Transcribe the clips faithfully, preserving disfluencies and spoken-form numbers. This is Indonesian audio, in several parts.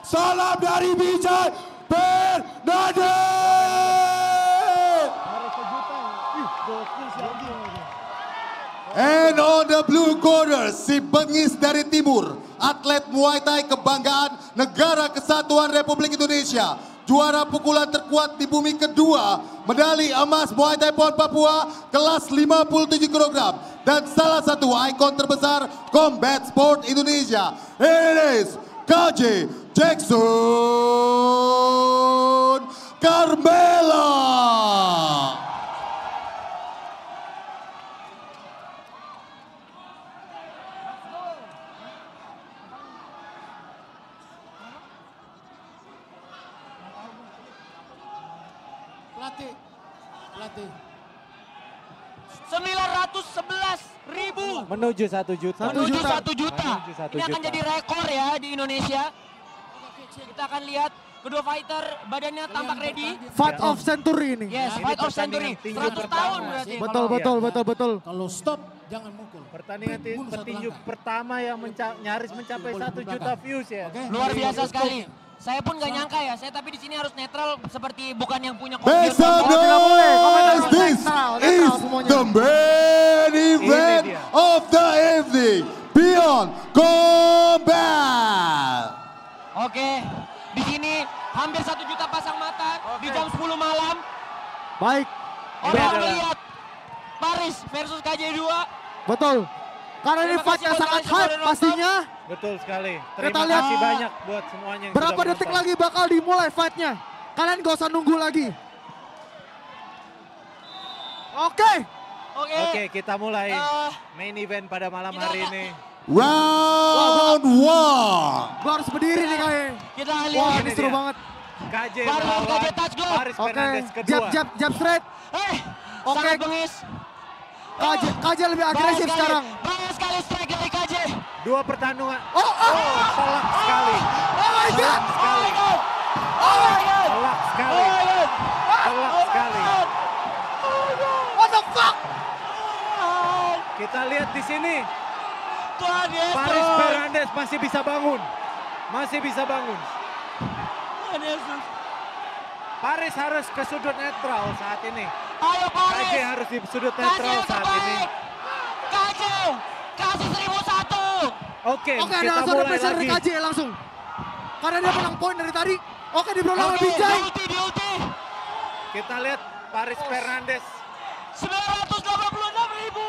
Salam dari Vijay Fernandez. And on the blue corner, si bengis dari timur, atlet Muay Thai kebanggaan Negara Kesatuan Republik Indonesia, juara pukulan terkuat di bumi kedua, medali emas Muay Thai PON Papua kelas lima puluh tujuh kilogram, dan salah satu ikon terbesar combat sport Indonesia. It is K J Jackson Carmela. Pelatih, pelatih. sembilan ratus sebelas ribu. Menuju satu juta. Menuju satu juta. Menuju satu Ini akan juta. jadi rekor ya di Indonesia. Kita akan lihat kedua fighter badannya tampak ready. Fight of century ini. Yes, Ini fight of pertandingan century. tinju seratus pertama. tahun berarti. Betul, Iya. betul, betul, betul. Kalau stop, jangan mukul. Pertandingan ti- Bunuh satu petinju langkah. pertama yang menca- nyaris mencapai Boleh satu ke juta belakang. views ya. Oke. Luar biasa sekali. Saya pun gak nyangka ya, saya tapi di sini harus netral seperti bukan yang punya kompetitor. Best of the Tidak boleh, komentar boys, this netral, netral is semuanya. the main event dia. of the evening. Beyond Combat. Oke, di sini hampir satu juta pasang mata di jam sepuluh malam. Baik, Orang adalah- melihat Paris versus K J dua. betul. Karena ini Terima fight kasih yang buat sangat kalian semua hype udah nonton. pastinya. Betul sekali. Terima Kita lihat kasih banyak buat semuanya yang Berapa sudah detik menonton. lagi bakal dimulai fightnya. Kalian gak usah nunggu lagi. Oke, Oke. Oke, kita mulai Eh, main event pada malam kita hari akan- ini. Round one. gua harus berdiri nih kayaknya. Kita Wah, lihat. ini ini seru dia. banget. K J Baru melawan K J touch glove. Paris Oke, Fernandez kedua. jab, jab, jab straight. Eh, Oke. sangat bengis. K J, K J lebih agresif Banyak sekarang. sekali- Banyak sekali strike dari K J. Dua pertandingan. Oh, oh, Oh, telak sekali. oh my god. Oh my god. Oh my god. Telak Oh sekali. my god. Telak sekali. What the fuck? Kita lihat di sini. Tuhan Yesus. Paris Fernandez masih bisa bangun. Masih bisa bangun. Tuhan Yesus. Paris harus ke sudut netral saat ini. Ayo K Paris. J harus di sudut Kasih netral yang saat ini. terbaik. K J. Kasih seribu satu. Oke, Oke, ada kita langsung ada mulai pressure dari lagi. K J langsung. Karena dia menang poin dari tadi. Oke, di belakang Oke, Vijay. di ulti, di ulti. Kita lihat Paris Fernandez. sembilan ratus delapan puluh enam ribu.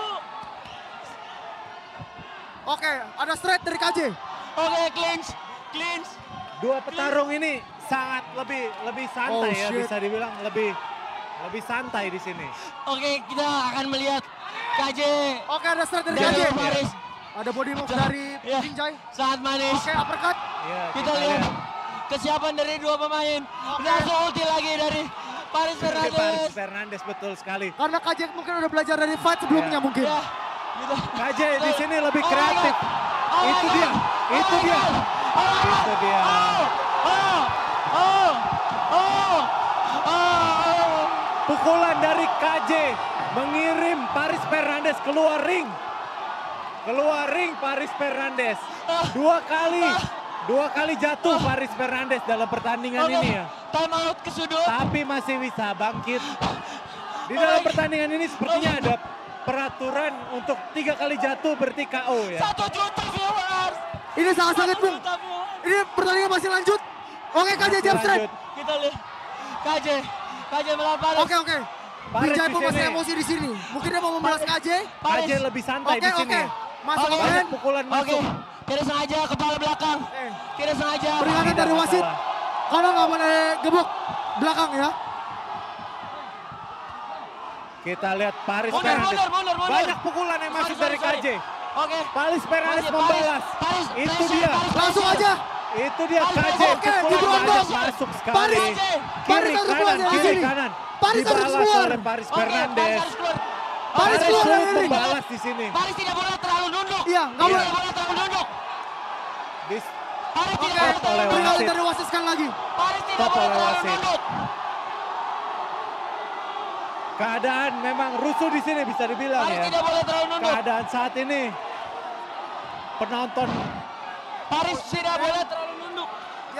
Oke, ada straight dari K J. Oke, clinch. Clinch. Dua petarung ini sangat lebih lebih santai Oh, ya, shit. bisa dibilang lebih lebih santai di sini. Oke, kita akan melihat K J Oke, ada straight dari K dari J. Paris. Ada body move dari Ya. Vijay. Sangat manis. Oke, uppercut. Ya, Kita lihat kesiapan dari dua pemain. Langsung ulti lagi dari Paris Dari Paris Fernandez. Fernandez betul sekali. Karena K J mungkin udah belajar dari fight sebelumnya Ya. mungkin. Ya, gitu. K J di sini lebih Oh my kreatif. God. Oh my Itu God. dia, Oh itu my dia. God. Oh my God. Itu dia. Oh, oh, oh, oh, oh. Pukulan dari K J mengirim Paris Fernandez keluar ring. Keluar ring Paris Fernandez. Dua kali. Dua kali jatuh Paris Fernandez dalam pertandingan Oke, ini ya. time out ke sudut. Tapi masih bisa bangkit. Di Oh dalam my- pertandingan ini sepertinya Oh. ada peraturan untuk tiga kali jatuh berarti K O ya. Satu juta viewers. Ini sangat sakit, Satu Bung. juta viewers. Ini pertandingan masih lanjut. Oke, K J Masih jab straight. lanjut. Kita lihat K J. K J melawan Paris. Oke, oke. Paris Vijay di pun masih sini. emosi di sini. Mungkin dia mau membalas K J. K J lebih santai Oke, di sini. oke. ya. Masuk Oke. oke. Banyak pukulan Oke, masuk. tidak sengaja kepala belakang. Oke. Tidak sengaja. Peringatan Tidak dari wasit. masalah. Kalau nggak boleh gebuk belakang ya. Kita lihat Paris Mundur, Fernandez. mundur, mundur, mundur. Banyak pukulan yang masuk Sorry, dari K sorry, J. Oke. Paris Fernandez Paris, membalas. Paris, Itu pressure, dia. Paris, Langsung pressure. aja. Itu dia K Paris, J. oke, Pukulan diberondong. banyak masuk sekali. Paris, Kiri Paris harus keluar kanan, dari kiri sini. kanan. Paris harus Dibalas keluar. oleh Paris Oke, Fernandez. Paris harus keluar. Paris Paris keluar dari sulit ring. membalas di sini. Paris tidak boleh terlalu nunduk. Iya, nggak Tidak boleh. boleh terlalu nunduk. Di- Paris Oke, tidak boleh terlalu oleh nunduk. peringatan wasit. dari wasit sekali lagi. Paris tidak Stop boleh oleh terlalu wasit. nunduk. Keadaan memang rusuh di sini bisa dibilang Paris ya. tidak boleh terlalu nunduk. Keadaan saat ini penonton Paris tidak boleh terlalu nunduk. Ya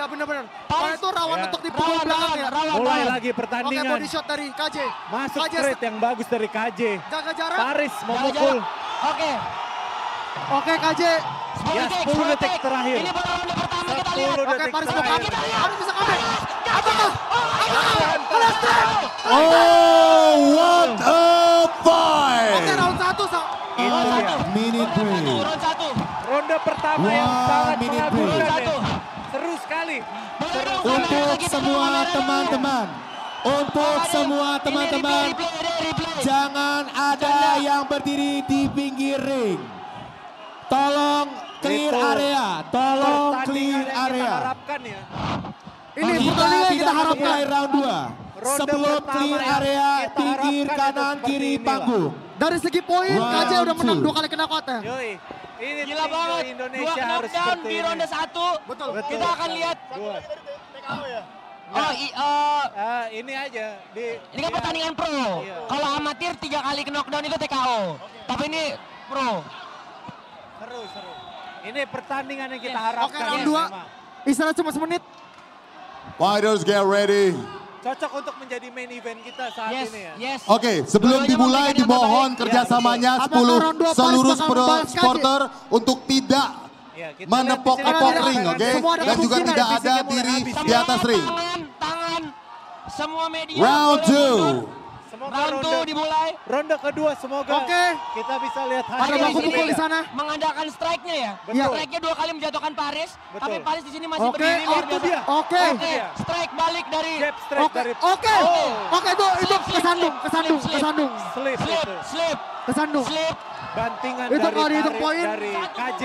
Iya benar-benar. Karena itu rawan ya. untuk dipukul Rawan, belakang rawan, ya. rawan, Mulai rawan. lagi Oke, pertandingan. body shot dari K J. Masuk K J straight yang bagus dari K J. jaga jarak. Paris Jaga memukul. jarak. Oke. Oke, K J. sepuluh Ya, detik, sepuluh detik detik. terakhir. Ini baru ronde pertama kita sepuluh lihat. Oke, detik Paris mau terakhir. comeback. Paris bisa comeback. Apakah? Apakah? Kelas Oh, what a Oke, fight! round satu. Sa- Itu Round dia. satu. Minute Round satu, break. round satu. Ronde pertama yang Wah, sangat minute mengagumkan break. ya. Seru sekali. Seru. Untuk semua teman-teman, untuk semua teman-teman, Ini replay, replay, replay. jangan ada yang berdiri di pinggir ring. Tolong clear Itu area, tolong Pertandingan clear yang kita area. harapkan ya. Ini Kita pertandingan yang kita tidak harapkan. mulai round dua. Ronde Sebelum pertama clear yang area, kita pinggir harapkan kanan itu seperti kiri inilah. panggung. Dari segi poin, K J Round udah menang two. dua kali kena kota. Yoi. Ini Gila tinju banget. Dua Indonesia harus knockdown seperti di ini. ronde satu. Betul. Kita akan lihat. Dua. Oh, i, eh, Ah, ini aja di ini kan ya, pertandingan pro. Iya. Kalau amatir tiga kali ke knockdown itu T K O. Tapi ini pro. seru seru. Ini pertandingan yang kita Yes. harapkan. Oke, round ya, dua. memang. Istirahat cuma semenit. Fighters get ready. Cocok untuk menjadi main event kita saat Yes, ini ya. yes. Oke, sebelum Dua-duanya dimulai memberikan yang dimohon terbaik. kerjasamanya Apakah sepuluh round dua seluruh Paris bakal pro- membalas K J? supporter untuk tidak Ya, kita menepok-nepok lihat di sini. ring, oke? Semua ada Dan juga kemungkinan tidak ada fisiknya mulai diri habis. di atas Semua ring. Tangan, tangan. Semua media. Round boleh two. mundur. Semoga Round ronde, two dimulai. ronde kedua semoga Oke. kita bisa lihat Ada hasil baku yang pukul di berbeda. sana. Mengandalkan strike-nya ya. Betul. Strike-nya dua kali menjatuhkan Paris. Betul. Tapi Paris di sini masih Oke, berdiri luar itu biasa. dia. Oke. Oke, dia. strike balik dari Jab straight Oke, dari oke. Oh, Oke, itu itu Slip, slip, kesandung, slip, kesandung, slip, slip. kesandung, slip slip, itu. slip, kesandung. slip. Bantingan Itu dari kalau dihitung Paris- poin. dari K J.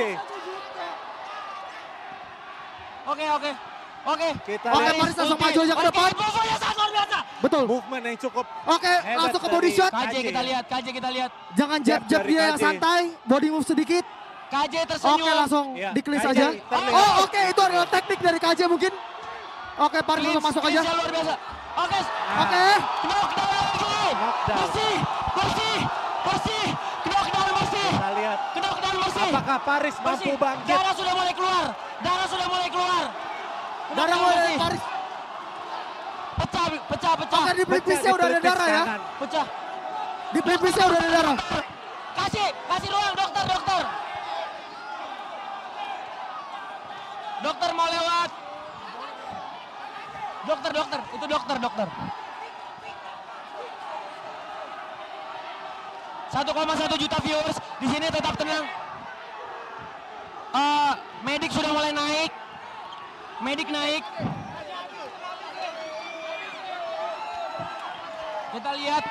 Oke, oke. Oke. Kita Oke, lihat Paris langsung ulti. maju aja ke Oke, depan. infonya sangat luar biasa. Betul. movement yang cukup Oke, hebat langsung ke body dari shot. K J K J. kita lihat, K J kita lihat. Jangan Jab jab-jab dari dia K yang J. santai, body move sedikit. K J tersenyum. Oke, langsung Iya, di-clean K J saja. terlihat. Oh, oke, itu adalah teknik dari K J mungkin. Oke, Paris langsung masuk aja. Cleans-nya luar biasa. Oke. Oke. Knockdown lagi. Knockdown. Bersih, bersih, bersih. Knockdown bersih. Kita lihat Knockdown bersih. apakah Paris mampu Bersih. bangkit. Darah sudah mulai keluar. Darah sudah mulai keluar. Darah Knockdown mulai dari bersih. Paris. Pecah, pecah, pecah. Oke, di pelipisnya udah ada darah ya. kanan. Pecah. Di pelipisnya udah ada darah. Kasih, kasih ruang dokter, dokter. Dokter mau lewat. Dokter, dokter, itu dokter, dokter. satu koma satu juta viewers di sini tetap tenang. Eh, medik sudah mulai naik. Medik naik. Kita lihat.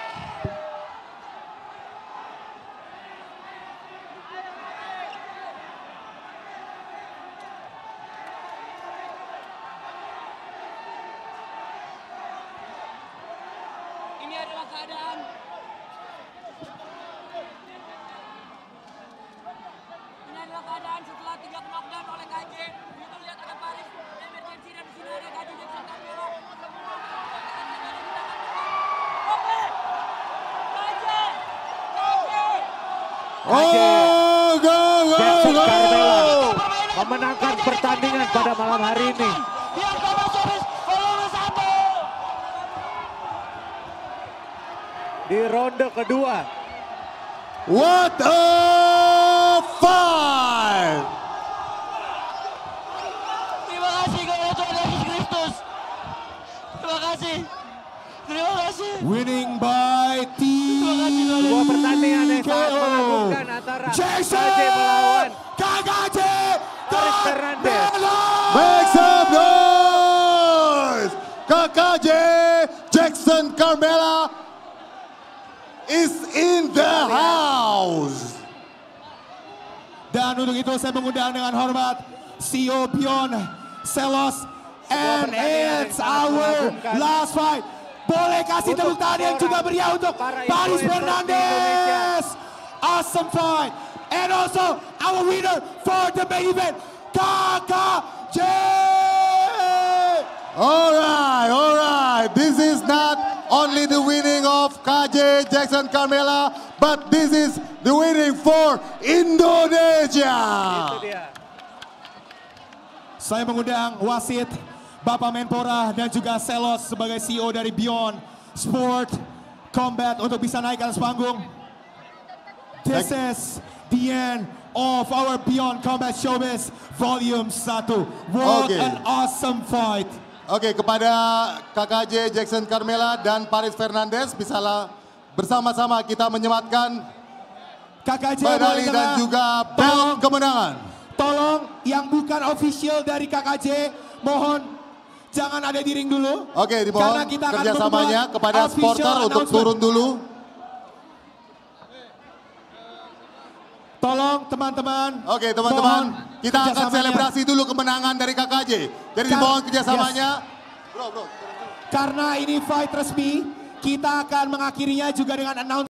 Ini adalah keadaan. Ini adalah keadaan setelah tiga knockdown oleh K J. Itu lihat ada Paris, emergency dan di sini ada K J Jackson Carmelo. Oke. K J. K J. Oh, go, go, Jackson go! Carmelo Permainan. memenangkan K J pertandingan Carmelo pada malam hari ini. Yang Thomas Showbiz volume satu. Di ronde kedua. What a fight! Terima kasih kepada Tuhan Yesus Kristus. Terima kasih. Terima kasih. Winning by T Sebuah pertandingan yang sangat K O. mengagumkan antara Jackson K J melawan K J Paris Fernandes. Make some noise! K K J Jackson Carmela is in the house. Dan untuk itu saya mengundang dengan hormat C E O Pion Selos and pertandingan it's yang sangat our mengagumkan. last fight. Boleh kasih Untuk tepuk tangan yang juga seorang meriah untuk para Paris influencer di Fernandes. Awesome fight. And also our winner for the main event, K K J. Alright, alright. This is not only the winning of K J Jackson Carmela, but this is the winning for Indonesia. Itu dia. Saya mengundang wasit Bapak Menpora dan juga Selos sebagai C E O dari Beyond Sport Combat untuk bisa naik ke atas panggung. This is the end of our Beyond Combat Showbiz Volume satu. What Okay. an awesome fight. Oke, kepada K K J Jackson Carmela dan Paris Fernandes, bisalah bersama-sama kita menyematkan K K J medali boleh dan tengah. juga Tolong. belt kemenangan. Tolong yang bukan official dari K K J, mohon jangan ada di ring dulu. Oke, Karena dimohon kita akan kerjasamanya membuat kepada official supporter untuk announcement. turun dulu. Tolong teman-teman. Oke, teman-teman, mohon kita akan kerjasamanya. selebrasi dulu kemenangan dari K K J. Jadi Kar- dimohon kerjasamanya. Karena ini fight resmi, kita akan mengakhirinya juga dengan announce